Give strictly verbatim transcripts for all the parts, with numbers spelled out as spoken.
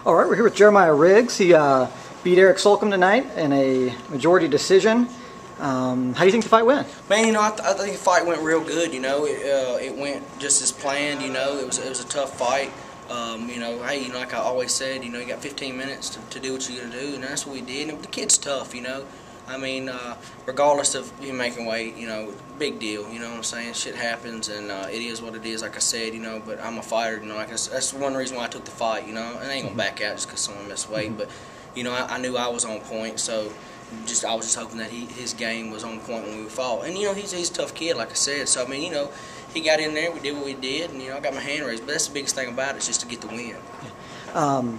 All right, we're here with Jeremiah Riggs. He uh, beat Eric Slocum tonight in a majority decision. Um, how do you think the fight went? Man, you know, I, th I think the fight went real good. You know, it, uh, it went just as planned. You know, it was it was a tough fight. Um, you know, hey, you know, like I always said, you know, you got fifteen minutes to, to do what you're gonna do, and that's what we did. And the kid's tough, you know. I mean, uh, regardless of him making weight, you know, big deal. You know what I'm saying? Shit happens, and uh, it is what it is. Like I said, you know, but I'm a fighter. You know, like that's, that's one reason why I took the fight. You know, and I ain't gonna back out just because someone missed weight. But you know, I, I knew I was on point, so just I was just hoping that he, his game was on point when we fought. And you know, he's he's a tough kid, like I said. So I mean, you know, he got in there. We did what we did, and you know, I got my hand raised. But that's the biggest thing about it, is just to get the win. Um,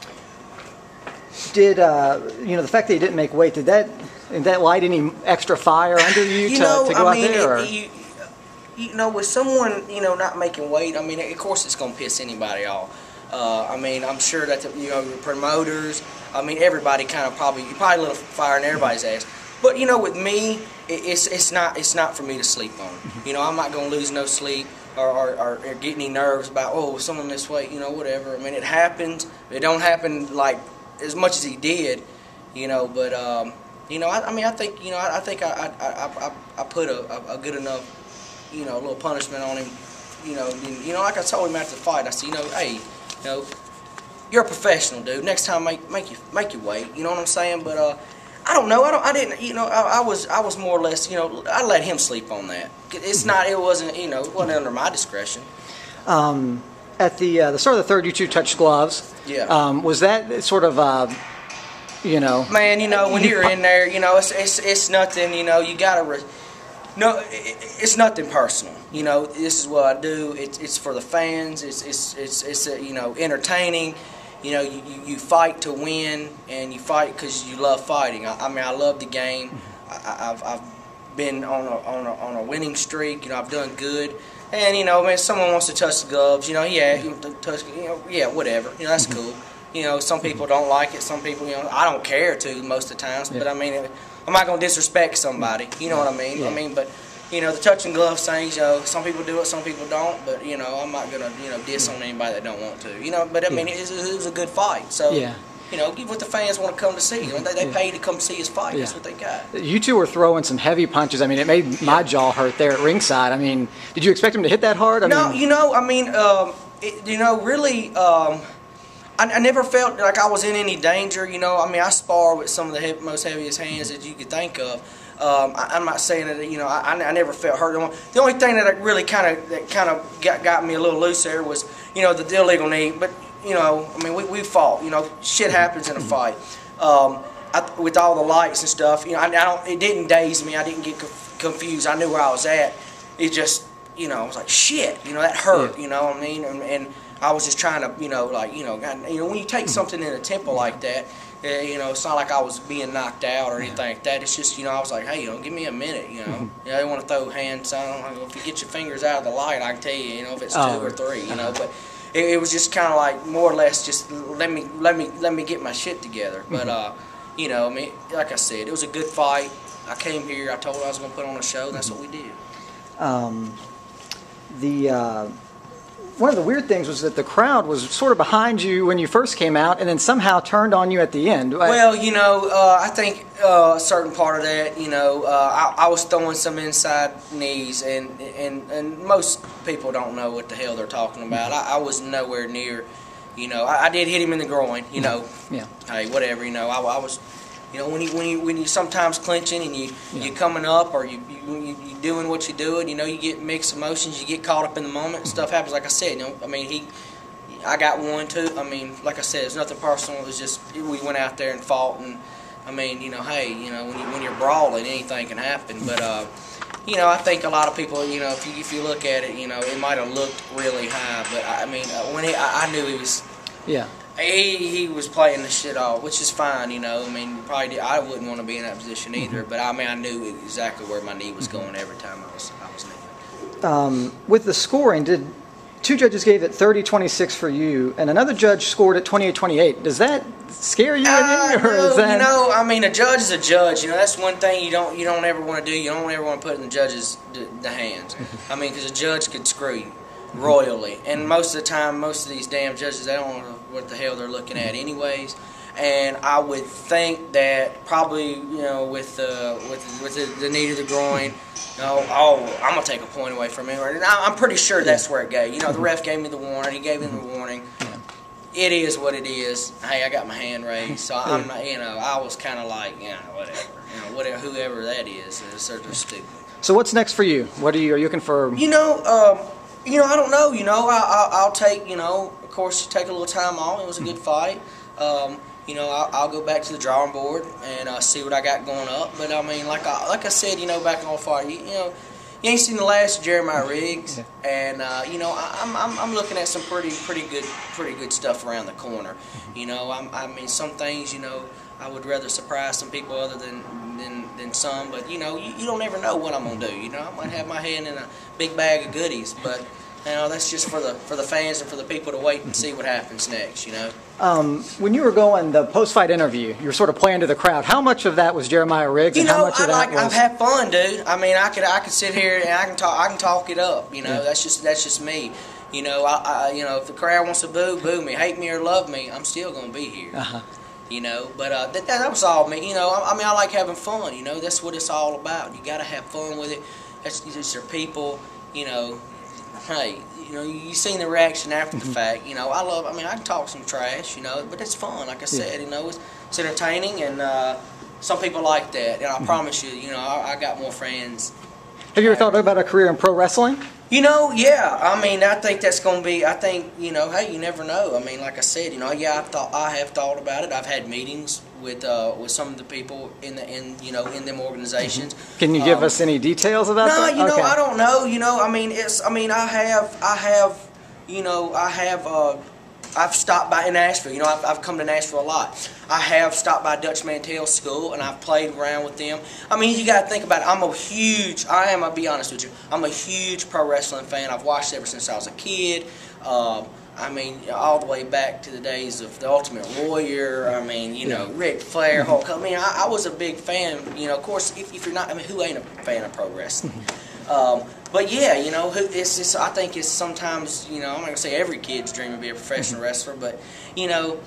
did uh, you know the fact that he didn't make weight? Did that did that light any extra fire under you, you to, know, to go I out mean, there? It, you, you know, with someone you know not making weight, I mean, of course it's gonna piss anybody off. Uh, I mean, I'm sure that the, you know the promoters. I mean, everybody kind of probably you probably lit a fire in everybody's ass. But you know, with me, it, it's it's not it's not for me to sleep on. You know, I'm not gonna lose no sleep or, or, or, or get any nerves about oh someone missed weight. You know, whatever. I mean, it happens. It don't happen like as much as he did. You know, but um, you know, I, I mean, I think you know, I, I think I I, I, I put a, a, a good enough you know little punishment on him. You know, and, you know, like I told him after the fight, I said, you know, hey, you know. You're a professional, dude. Next time, make make you make you wait. You know what I'm saying? But uh, I don't know. I don't. I didn't. You know, I, I was I was more or less. You know, I let him sleep on that. It's not. It wasn't. You know, it wasn't under my discretion. Um, at the uh, the start of the third, you two touched gloves. Yeah. Um, was that sort of uh, you know? Man, you know, when you're in there, you know, it's it's it's nothing. You know, you gotta. Re no, it, it's nothing personal. You know, this is what I do. It's it's for the fans. It's it's it's it's uh, you know entertaining. You know, you, you, you fight to win, and you fight because you love fighting. I, I mean, I love the game. I, I've, I've been on a, on, a, on a winning streak. You know, I've done good. And, you know, man, someone wants to touch the gloves. You know, yeah, you touch, you know, yeah, whatever. You know, that's cool. You know, some people don't like it. Some people, you know, I don't care to most of the times. But, I mean, I'm not going to disrespect somebody. You know what I mean? I mean, but... You know, the touching gloves things, you know, some people do it, some people don't, but, you know, I'm not going to, you know, diss on anybody that don't want to. You know, but, I mean, it, it was a good fight. So, yeah. you know, give what the fans want to come to see. I mean, they, they pay to come see his fight. Yeah. That's what they got. You two were throwing some heavy punches. I mean, it made my jaw hurt there at ringside. I mean, did you expect him to hit that hard? I no, mean, you know, I mean, um, it, you know, really, um, I, I never felt like I was in any danger. You know, I mean, I spar with some of the heavy, most heaviest hands that you could think of. Um, I, I'm not saying that you know I, I never felt hurt. The only thing that really kind of that kind of got got me a little loose there was you know the illegal knee. But you know I mean we we fought. You know shit happens in a fight. Um, I, with all the lights and stuff. You know I, I don't. It didn't daze me. I didn't get confused. I knew where I was at. It just you know I was like shit. You know that hurt. You know what I mean? And, and I was just trying to you know like you know God, you know when you take something in a temple like that. Uh, you know, it's not like I was being knocked out or anything like that. It's just, you know, I was like, hey, you know, give me a minute, you know. Mm-hmm. You know, they want to throw hands on. If you get your fingers out of the light, I can tell you, you know, if it's oh. two or three, you know. But it, it was just kind of like more or less just let me, let me, let me get my shit together. But, uh, you know, I mean, like I said, it was a good fight. I came here. I told her I was going to put on a show. And that's what we did. Um, the... Uh One of the weird things was that the crowd was sort of behind you when you first came out and then somehow turned on you at the end. Well, you know, uh, I think uh, a certain part of that, you know, uh, I, I was throwing some inside knees, and, and, and most people don't know what the hell they're talking about. I, I was nowhere near, you know, I, I did hit him in the groin, you know. Yeah. Hey, whatever, you know, I, I was... You know, when you when you when you sometimes clinching and you yeah. you coming up or you you you you doing what you're doing, you know, you get mixed emotions, you get caught up in the moment. And stuff happens. Like I said, you know, I mean, he, I got one too. I mean, like I said, it's nothing personal. It was just we went out there and fought, and I mean, you know, hey, you know, when you when you're brawling, anything can happen. But uh, you know, I think a lot of people, you know, if you if you look at it, you know, it might have looked really high, but I mean, uh, when he, I, I knew he was. Yeah. He, he was playing the shit off, which is fine, you know. I mean, probably did, I wouldn't want to be in that position either. Mm-hmm. But I mean, I knew exactly where my knee was going every time I was I was kneeling. Um, with the scoring, did two judges gave it thirty twenty-six for you, and another judge scored it twenty-eight twenty-eight. Does that scare you? Uh, or no, is that... You know, I mean, a judge is a judge. You know, that's one thing you don't you don't ever want to do. You don't ever want to put it in the judge's the hands. I mean, because a judge could screw you royally, and most of the time, most of these damn judges, they don't want to what the hell they're looking at anyways. And I would think that probably, you know, with uh, with with the, the knee to the groin, you know, oh, I'm gonna take a point away from him. And I'm pretty sure that's where it goes. You know, the ref gave me the warning. He gave him the warning. It is what it is. Hey, I got my hand raised, so I'm, you know, I was kind of like, you know, whatever, you know, whatever, whoever that is, they're, they're stupid. So what's next for you? What are you? Are you looking for? You know, um, you know, I don't know. You know, I, I, I'll take, you know, of course, take a little time off. It was a good fight. Um, You know, I'll, I'll go back to the drawing board and uh, see what I got going up. But I mean, like I like I said, you know, back on fire, you, you know, you ain't seen the last of Jeremiah Riggs, yeah. and uh, you know, I, I'm, I'm I'm looking at some pretty pretty good pretty good stuff around the corner. You know, I'm, I mean, some things, you know, I would rather surprise some people other than than, than some. But you know, you, you don't ever know what I'm gonna do. You know, I might have my hand in a big bag of goodies, but. You know, that's just for the for the fans and for the people to wait and see what happens next. You know. Um, when you were going the post-fight interview, you were sort of playing to the crowd. How much of that was Jeremiah Riggs? You and know, how much I of that like was... I've had fun, dude. I mean, I could I could sit here and I can talk I can talk it up. You know, yeah. that's just that's just me. You know, I, I you know if the crowd wants to boo, boo me, hate me or love me, I'm still gonna be here. Uh-huh. You know, but uh, that, that was all me. You know, I, I mean, I like having fun. You know, that's what it's all about. You got to have fun with it. That's just your people. You know, hey. You know, you seen the reaction after the fact. You know, I love. I mean, I can talk some trash. You know, but it's fun. Like I said, you know, it's, it's entertaining, and uh, some people like that. And I mm-hmm. promise you, you know, I, I got more friends. Have you ever thought about a career in pro wrestling? You know, yeah. I mean, I think that's going to be. I think, you know, hey, you never know. I mean, like I said, you know, yeah, I've thought. I have thought about it. I've had meetings with uh, with some of the people in the in you know in them organizations. Mm-hmm. Can you give um, us any details about no, that? No, you okay. know, I don't know. You know, I mean, it's. I mean, I have. I have. You know, I have. Uh, I've stopped by in Nashville. You know, I've, I've come to Nashville a lot. I have stopped by Dutch Mantell's school, and I've played around with them. I mean, you got to think about it. I'm a huge, I am, I'll be honest with you, I'm a huge pro wrestling fan. I've watched ever since I was a kid. Um, I mean, all the way back to the days of The Ultimate Warrior. I mean, you know, Ric Flair, Hulk. I mean, I, I was a big fan. You know, of course, if, if you're not, I mean, who ain't a fan of pro wrestling? Um, but yeah, you know, it's, it's, I think it's sometimes, you know, I'm not going to say every kid's dream of being a professional wrestler, but, you know,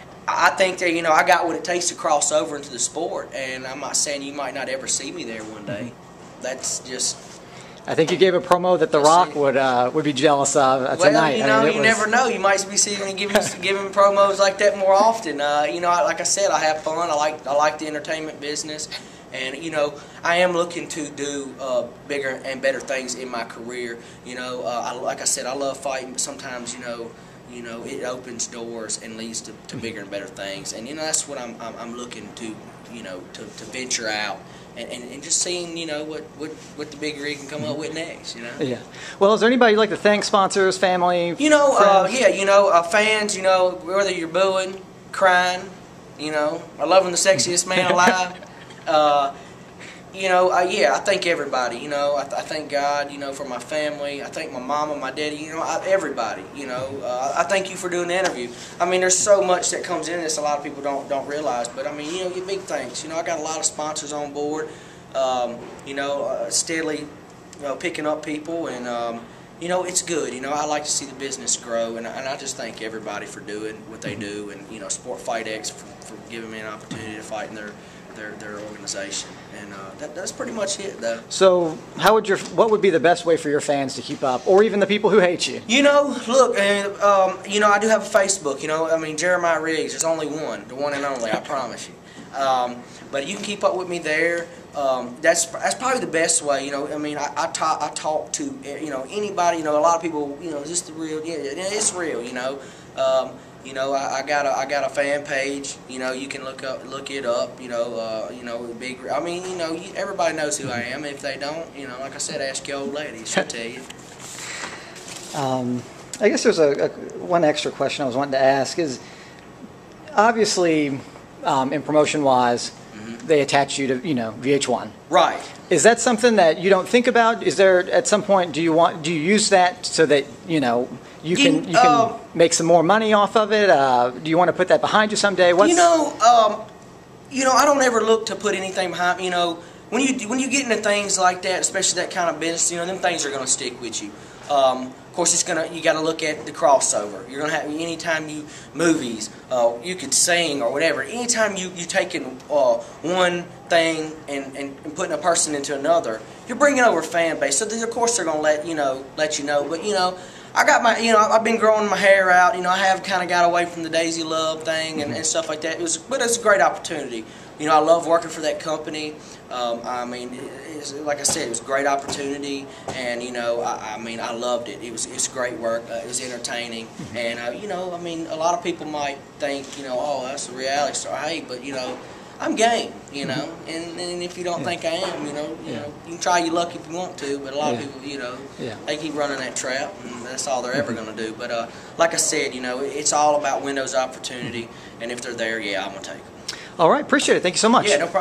I think that, you know, I got what it takes to cross over into the sport, and I'm not saying you might not ever see me there one day. That's just... I think you gave a promo that The Rock would uh, would be jealous of uh, tonight. Well, you know, I mean, you was... never know. You might be seeing me giving giving promos like that more often. Uh, you know, I, like I said, I have fun. I like I like the entertainment business, and you know, I am looking to do uh, bigger and better things in my career. You know, uh, I, like I said, I love fighting, but sometimes, you know, you know, it opens doors and leads to, to bigger and better things. And you know, that's what I'm I'm, I'm looking to, you know, to, to venture out. And, and, and just seeing, you know, what, what, what the big rig can come up with next, you know. Yeah. Well, is there anybody you'd like to thank, sponsors, family, You know, uh, yeah, you know, uh, fans, you know, whether you're booing, crying, you know, or loving the sexiest man alive, uh, you know, uh, yeah, I thank everybody, you know. I, th I thank God, you know, for my family. I thank my mama, my daddy, you know, I, everybody, you know. Uh, I thank you for doing the interview. I mean, there's so much that comes in this a lot of people don't don't realize. But, I mean, you know, your big thanks. You know, I got a lot of sponsors on board, um, you know, uh, steadily, you know, picking up people. And, um, you know, it's good. You know, I like to see the business grow. And, and I just thank everybody for doing what they do. And, you know, SportFight X for, for giving me an opportunity to fight in their Their, their organization, and uh, that, that's pretty much it, though. So, how would your what would be the best way for your fans to keep up, or even the people who hate you? You know, look, and um, you know, I do have a Facebook. You know, I mean, Jeremiah Riggs. There's only one, the one and only. I promise you. Um, but you can keep up with me there. Um, that's that's probably the best way. You know, I mean, I I talk I talk to you know anybody. You know, a lot of people. You know, is this the real? Yeah, it's real. You know. Um, You know, I, I got a I got a fan page. You know, you can look up look it up. You know, uh, you know, big. I mean, you know, you, everybody knows who I am. If they don't, you know, like I said, ask your old lady. She'll tell you. Um, I guess there's a, a one extra question I was wanting to ask is, obviously, um, in promotion wise, mm-hmm. they attach you to you know V H one. Right. Is that something that you don't think about? Is there at some point do you want do you use that so that you know? You can you can um, make some more money off of it. Uh, do you want to put that behind you someday? What's... You know, um, you know, I don't ever look to put anything behind. You know, when you when you get into things like that, especially that kind of business, you know, them things are going to stick with you. Um, of course, it's gonna. You got to look at the crossover. You're gonna have anytime you movies, uh, you could sing or whatever. Anytime you you taking uh, one thing and, and, and putting a person into another, you're bringing over a fan base. So of course they're gonna let you know let you know. But you know, I got my you know I've been growing my hair out. You know, I have kind of got away from the Daisy Love thing and, and stuff like that. It was, but it's a great opportunity. You know, I love working for that company. Um, I mean, it's, like I said, it was a great opportunity, and you know, I, I mean, I loved it. It was, it was great work. Uh, it was entertaining, and uh, you know, I mean, a lot of people might think, you know, oh, that's a reality star. Hey, but you know, I'm game. You know, and, and if you don't yeah. think I am, you know, you yeah. know, you can try your luck if you want to, but a lot yeah. of people, you know, yeah. they keep running that trap, and that's all they're ever going to do. But uh, like I said, you know, it's all about windows of opportunity, and if they're there, yeah, I'm gonna take them. All right, appreciate it. Thank you so much. Yeah, no problem.